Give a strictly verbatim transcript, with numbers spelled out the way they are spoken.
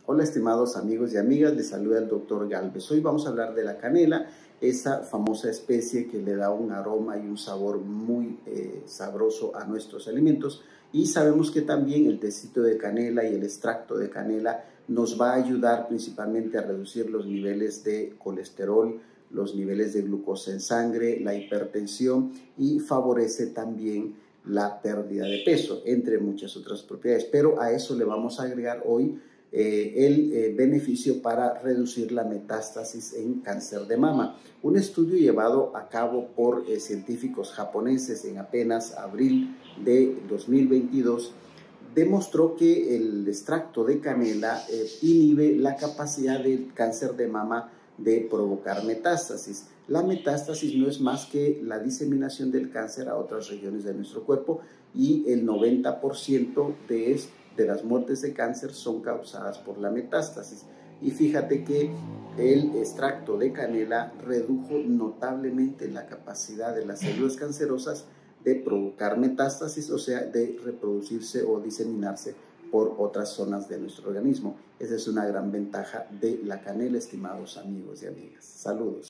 Hola estimados amigos y amigas, les saluda el doctor Galvez. Hoy vamos a hablar de la canela, esa famosa especie que le da un aroma y un sabor muy eh, sabroso a nuestros alimentos. Y sabemos que también el tecito de canela y el extracto de canela nos va a ayudar principalmente a reducir los niveles de colesterol, los niveles de glucosa en sangre, la hipertensión y favorece también la pérdida de peso, entre muchas otras propiedades. Pero a eso le vamos a agregar hoy Eh, el eh, beneficio para reducir la metástasis en cáncer de mama. Un estudio llevado a cabo por eh, científicos japoneses en apenas abril de dos mil veintidós demostró que el extracto de canela eh, inhibe la capacidad del cáncer de mama de provocar metástasis. La metástasis no es más que la diseminación del cáncer a otras regiones de nuestro cuerpo y el noventa por ciento de esto de las muertes de cáncer son causadas por la metástasis. Y fíjate que el extracto de canela redujo notablemente la capacidad de las células cancerosas de provocar metástasis, o sea, de reproducirse o diseminarse por otras zonas de nuestro organismo. Esa es una gran ventaja de la canela, estimados amigos y amigas. Saludos.